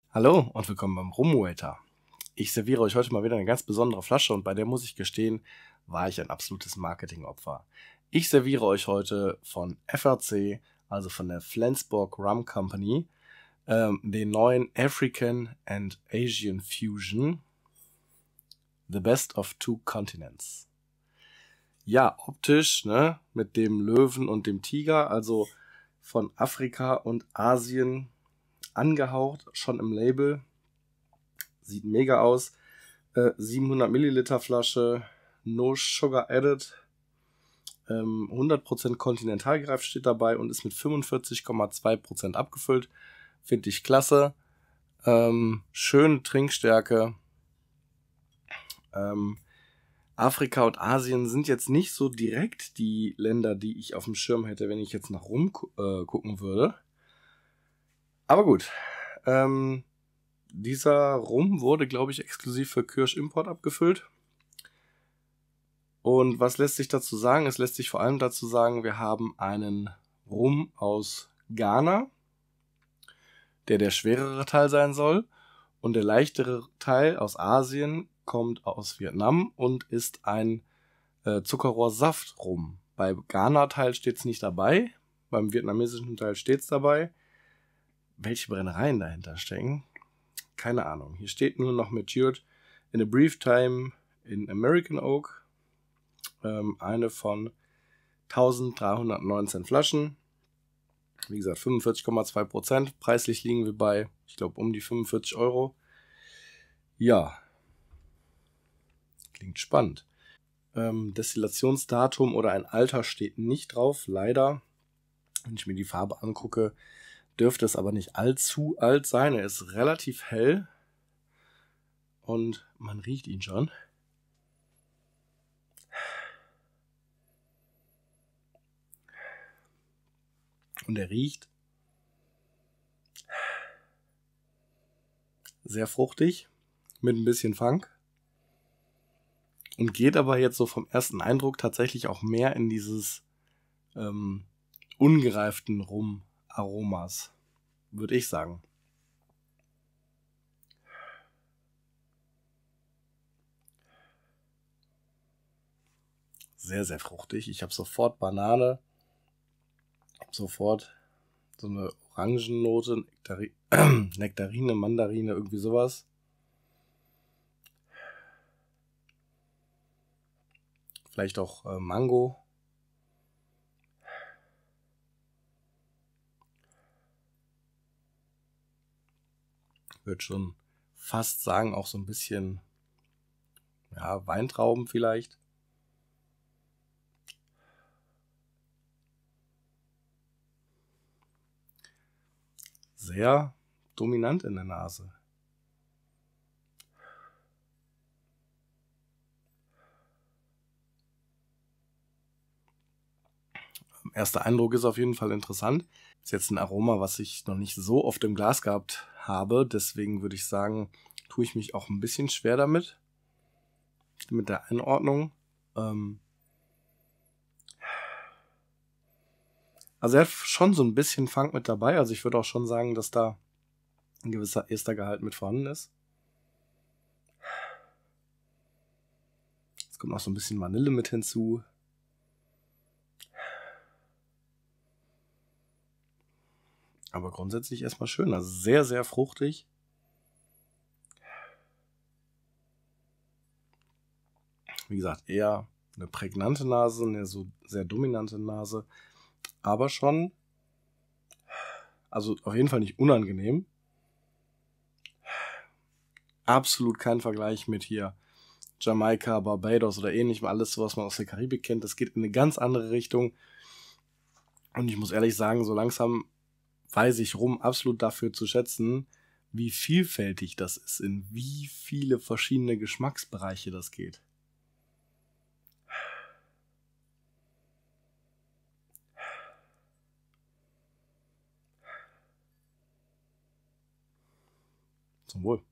Hallo und willkommen beim Rumwaiter. Ich serviere euch heute mal wieder eine ganz besondere Flasche und bei der muss ich gestehen, war ich ein absolutes Marketingopfer. Ich serviere euch heute von FRC, also von der Flensburg Rum Company, den neuen African and Asian Fusion, The Best of Two Continents. Ja, optisch, ne, mit dem Löwen und dem Tiger, also von Afrika und Asien angehaucht, schon im Label. Sieht mega aus. 700 Milliliter Flasche, no sugar added. 100% kontinentalgereift steht dabei und ist mit 45,2% abgefüllt. Finde ich klasse. Schöne Trinkstärke. Afrika und Asien sind jetzt nicht so direkt die Länder, die ich auf dem Schirm hätte, wenn ich jetzt nach rum gucken würde. Aber gut. Dieser Rum wurde, glaube ich, exklusiv für Kirsch Import abgefüllt. Und was lässt sich dazu sagen? Es lässt sich vor allem dazu sagen, wir haben einen Rum aus Ghana, der schwerere Teil sein soll. Und der leichtere Teil aus Asien kommt aus Vietnam und ist ein Zuckerrohrsaft-Rum. Beim Ghana-Teil steht es nicht dabei, beim vietnamesischen Teil steht es dabei. Welche Brennereien dahinter stecken? Keine Ahnung. Hier steht nur noch matured in a brief time in American Oak. Eine von 1319 Flaschen. Wie gesagt, 45,2%. Preislich liegen wir bei, ich glaube, um die 45 Euro. Ja. Klingt spannend. Destillationsdatum oder ein Alter steht nicht drauf, leider. Wenn ich mir die Farbe angucke, dürfte es aber nicht allzu alt sein. Er ist relativ hell. Und man riecht ihn schon. Und er riecht sehr fruchtig, mit ein bisschen Funk. Und geht aber jetzt so vom ersten Eindruck tatsächlich auch mehr in dieses ungereiften Rum-Aromas, würde ich sagen. Sehr, sehr fruchtig. Ich habe sofort Banane, sofort so eine Orangennote, Nektarine, Mandarine, irgendwie sowas. Vielleicht auch Mango. Würde schon fast sagen, auch so ein bisschen Weintrauben vielleicht. Sehr dominant in der Nase. Erster Eindruck ist auf jeden Fall interessant. Ist jetzt ein Aroma, was ich noch nicht so oft im Glas gehabt habe. Deswegen würde ich sagen, tue ich mich auch ein bisschen schwer damit. Mit der Einordnung. Also er hat schon so ein bisschen Funk mit dabei. Also ich würde auch schon sagen, dass da ein gewisser Estergehalt mit vorhanden ist. Es kommt noch so ein bisschen Vanille mit hinzu. Aber grundsätzlich erstmal schön. Also sehr, sehr fruchtig. Wie gesagt, eher eine prägnante Nase, eine so sehr dominante Nase. Aber schon, also auf jeden Fall nicht unangenehm. Absolut kein Vergleich mit hier Jamaika, Barbados oder ähnlichem. Alles, was man aus der Karibik kennt. Das geht in eine ganz andere Richtung. Und ich muss ehrlich sagen, so langsam weiß ich Rum absolut dafür zu schätzen, wie vielfältig das ist, in wie viele verschiedene Geschmacksbereiche das geht. Zum Wohl.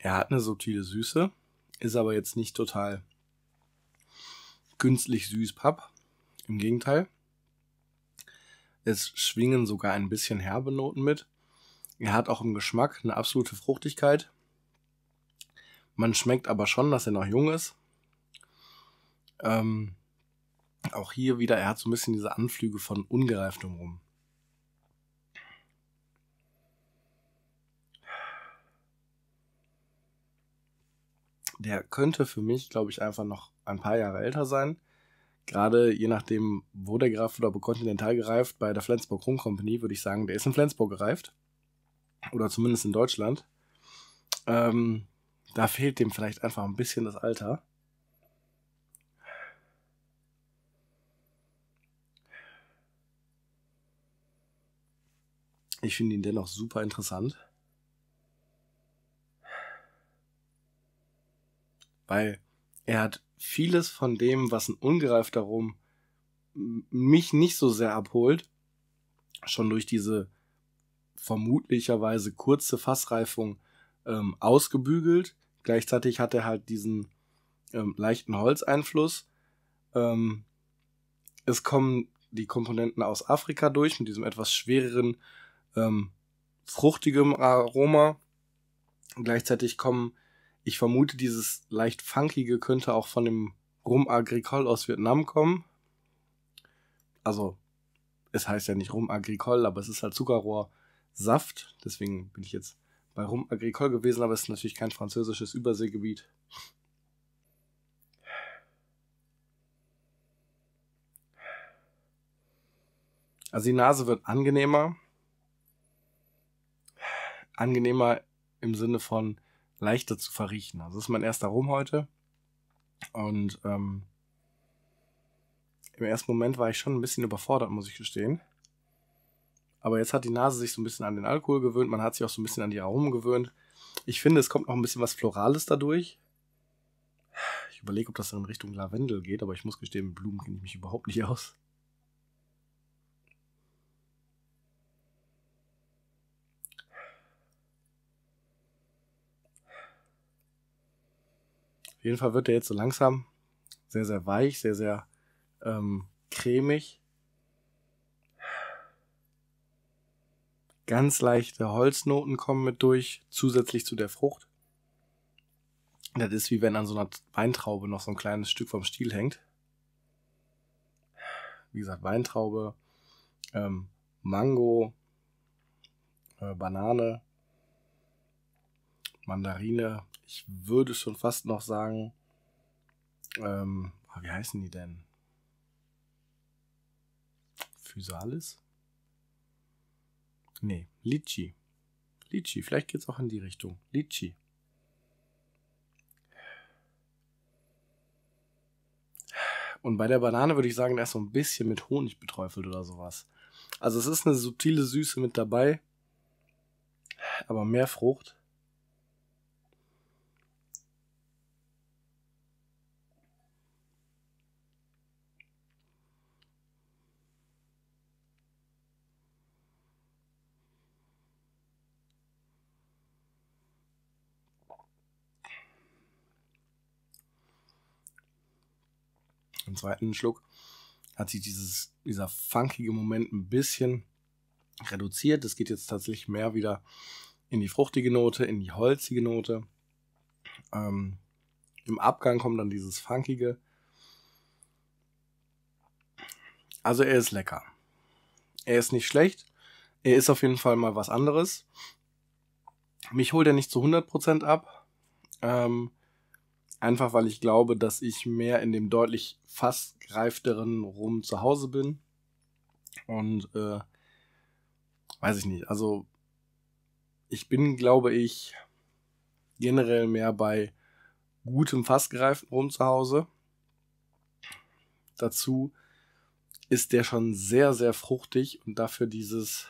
Er hat eine subtile Süße, ist aber jetzt nicht total künstlich süß Papp. Im Gegenteil. Es schwingen sogar ein bisschen herbe Noten mit. Er hat auch im Geschmack eine absolute Fruchtigkeit. Man schmeckt aber schon, dass er noch jung ist. Auch hier wieder, er hat so ein bisschen diese Anflüge von ungereiftem Rum. Der könnte für mich, glaube ich, einfach noch ein paar Jahre älter sein. Gerade je nachdem, wo der gereift wurde, ob kontinental gereift, bei der Flensburg Rum Company würde ich sagen, der ist in Flensburg gereift. Oder zumindest in Deutschland. Da fehlt dem vielleicht einfach ein bisschen das Alter. Ich finde ihn dennoch super interessant. Weil er hat vieles von dem, was ein ungereifter Rum mich nicht so sehr abholt, schon durch diese vermutlicherweise kurze Fassreifung ausgebügelt. Gleichzeitig hat er halt diesen leichten Holzeinfluss. Es kommen die Komponenten aus Afrika durch mit diesem etwas schwereren, fruchtigem Aroma. Gleichzeitig ich vermute, dieses leicht funkige könnte auch von dem Rum Agricole aus Vietnam kommen. Also, es heißt ja nicht Rum Agricole, aber es ist halt Zuckerrohrsaft. Deswegen bin ich jetzt bei Rum Agricole gewesen, aber es ist natürlich kein französisches Überseegebiet. Also die Nase wird angenehmer. Angenehmer im Sinne von leichter zu verriechen. Also das ist mein erster Rum heute. Und im ersten Moment war ich schon ein bisschen überfordert, muss ich gestehen. Aber jetzt hat die Nase sich so ein bisschen an den Alkohol gewöhnt. Man hat sich auch so ein bisschen an die Aromen gewöhnt. Ich finde, es kommt noch ein bisschen was Florales dadurch. Ich überlege, ob das in Richtung Lavendel geht, aber ich muss gestehen, mit Blumen kenne ich mich überhaupt nicht aus. Auf jeden Fall wird der jetzt so langsam sehr, sehr weich, sehr, sehr cremig. Ganz leichte Holznoten kommen mit durch, zusätzlich zu der Frucht. Das ist wie wenn an so einer Weintraube noch so ein kleines Stück vom Stiel hängt. Wie gesagt, Weintraube, Mango, Banane, Mandarine. Ich würde schon fast noch sagen, wie heißen die denn? Physalis? Nee, Litchi. Litchi, vielleicht geht's auch in die Richtung. Litchi. Und bei der Banane würde ich sagen, da ist so ein bisschen mit Honig beträufelt oder sowas. Also es ist eine subtile Süße mit dabei, aber mehr Frucht. Im zweiten Schluck hat sich dieser funkige Moment ein bisschen reduziert. Es geht jetzt tatsächlich mehr wieder in die fruchtige Note, in die holzige Note. Im Abgang kommt dann dieses funkige. Also er ist lecker. Er ist nicht schlecht. Er ist auf jeden Fall mal was anderes. Mich holt er nicht zu 100% ab. Einfach weil ich glaube, dass ich mehr in dem deutlich fast greifteren Rum zu Hause bin. Und weiß ich nicht. Also ich bin, glaube ich, generell mehr bei gutem fast gereiften Rum zu Hause. Dazu ist der schon sehr, sehr fruchtig und dafür dieses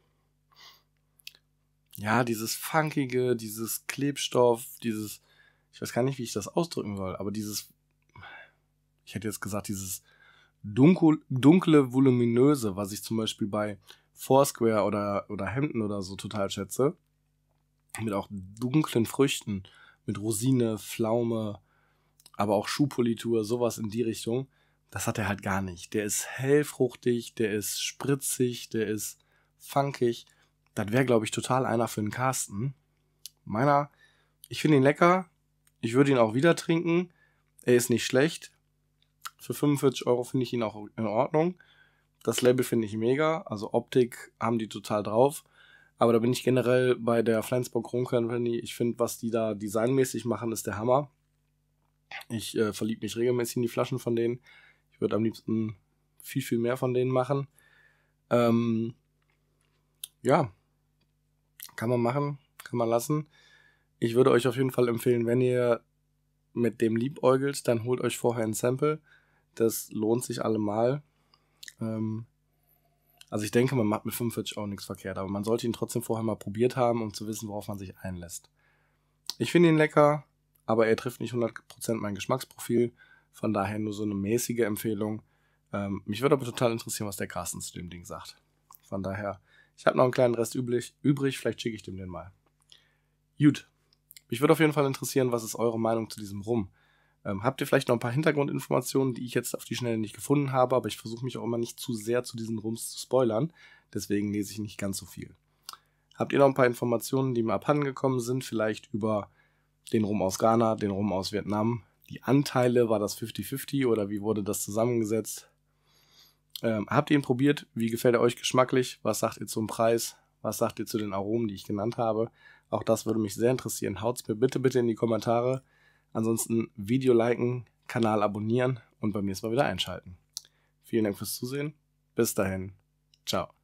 funkige, dieses Klebstoff, ich weiß gar nicht, wie ich das ausdrücken soll, aber ich hätte jetzt gesagt, dieses dunkle, voluminöse, was ich zum Beispiel bei Foursquare oder Hampton oder so total schätze, mit auch dunklen Früchten, mit Rosine, Pflaume, aber auch Schuhpolitur, sowas in die Richtung. Das hat er halt gar nicht. Der ist hellfruchtig, der ist spritzig, der ist funkig. Das wäre, glaube ich, total einer für den Carsten. Meiner, ich finde ihn lecker. Ich würde ihn auch wieder trinken. Er ist nicht schlecht. Für 45 Euro finde ich ihn auch in Ordnung. Das Label finde ich mega. Also Optik haben die total drauf. Aber da bin ich generell bei der Flensburg Kron Company. Ich finde, was die da designmäßig machen, ist der Hammer. Ich verliebe mich regelmäßig in die Flaschen von denen. Ich würde am liebsten viel, viel mehr von denen machen. Ja, kann man machen, kann man lassen. Ich würde euch auf jeden Fall empfehlen, wenn ihr mit dem liebäugelt, dann holt euch vorher ein Sample. Das lohnt sich allemal. Also ich denke, man macht mit 45 Euro nichts verkehrt, aber man sollte ihn trotzdem vorher mal probiert haben, um zu wissen, worauf man sich einlässt. Ich finde ihn lecker, aber er trifft nicht 100% mein Geschmacksprofil. Von daher nur so eine mäßige Empfehlung. Mich würde aber total interessieren, was der Carsten zu dem Ding sagt. Von daher, ich habe noch einen kleinen Rest übrig. Vielleicht schicke ich dem den mal. Gut. Mich würde auf jeden Fall interessieren, was ist eure Meinung zu diesem Rum? Habt ihr vielleicht noch ein paar Hintergrundinformationen, die ich jetzt auf die Schnelle nicht gefunden habe, aber ich versuche mich auch immer nicht zu sehr zu diesen Rums zu spoilern. Deswegen lese ich nicht ganz so viel. Habt ihr noch ein paar Informationen, die mir abhanden gekommen sind? Vielleicht über den Rum aus Ghana, den Rum aus Vietnam? Die Anteile, war das 50-50 oder wie wurde das zusammengesetzt? Habt ihr ihn probiert? Wie gefällt er euch geschmacklich? Was sagt ihr zum Preis? Was sagt ihr zu den Aromen, die ich genannt habe? Auch das würde mich sehr interessieren. Haut's mir bitte, bitte in die Kommentare. Ansonsten Video liken, Kanal abonnieren und beim nächsten Mal wieder einschalten. Vielen Dank fürs Zusehen. Bis dahin. Ciao.